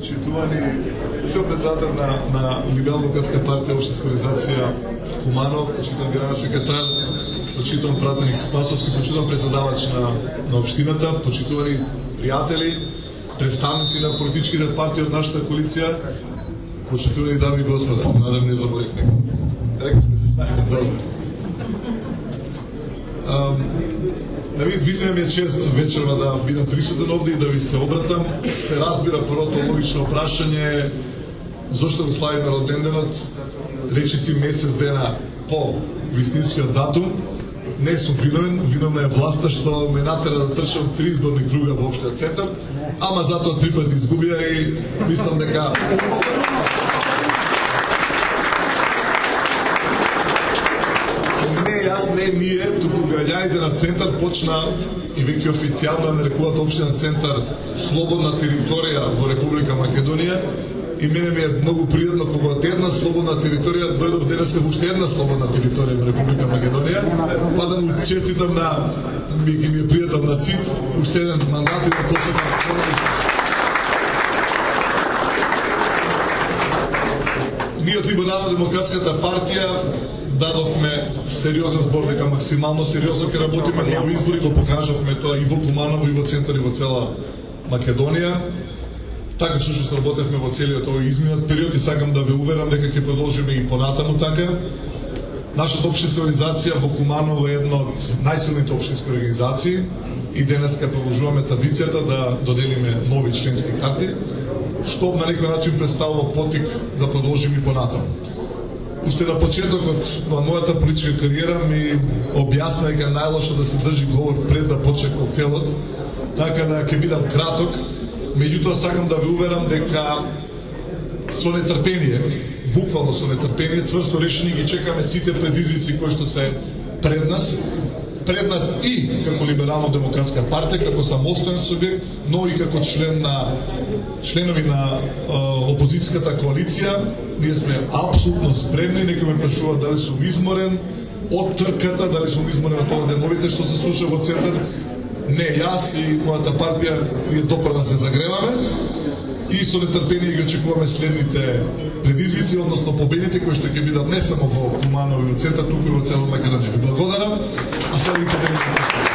почитувани што председател на Либерално-демократска партија, општинска организација Куманово, почитуван генерален секретар, почитуван пратеник Спасовски, почитуван председавач на општината, почитувани пријатели, представници на политичките партии од нашата коалиција, почитувани дами и господа, се надам не заборев некој. Рекли сме се ставите добро. Вистина ми е чест вечерва да бидам присутен овде и да ви се обратам. Се разбира првото логично прашање зошто го славиме роденденот речиси месец дена по вистинскиот датум. Не сум виновна е власта што ме натера да трчам 3 изборни круга во општиот центар, ама затоа 3 пати изгубија и мислам дека не ние, туку граѓаните на центар почна и веќе официјално нарекуваат општина центар слободна територија во Република Македонија и мене ми е многу пријатно кога од една слободна територија дојдов денеска во уште една слободна територија во Република Македонија, па да му честитам ми е пријател на ЦИЦ уште еден мандат и да посакам Ние од Либерално-демократската партија дадовме сериозен збор дека максимално сериозно ќе работиме на овие избори, го покажавме тоа и во Куманово, и во центар, и во цела Македонија. Така всушност работевме во целиот овој изминат период и сакам да ве уверам дека ќе продолжиме и понатаму така. Нашата општинска организација во Куманово е една од најсилните општински организации и денеска продолжуваме традицијата да доделиме нови членски карти, што на некој начин представува потик да продолжиме и понатаму. Уште на почетокот на мојата политичка кариера ми објасна дека најлошо да се држи говор пред да почне коктелот, така да ќе бидам краток. Меѓутоа сакам да ве уверам дека со нетрпение, буквално со нетрпение, цврсто решени ги чекаме сите предизвици кои што се пред нас и како Либерално-демократска партија, како самостоен субјект, но и како членови на опозицијската коалиција. Ние сме апсолутно спремни, некој ме прашува дали сум изморен од трката, дали сум изморен од овде новите што се случува во центар. Не, јас и мојата партија ние допрва се загреваме и со нетрпение ги очекуваме следните предизвици, односно победите кои што ќе бидат не само во Куманово и во центар, туку и во цела Македонија. Ви благодарам, а сега ви победите.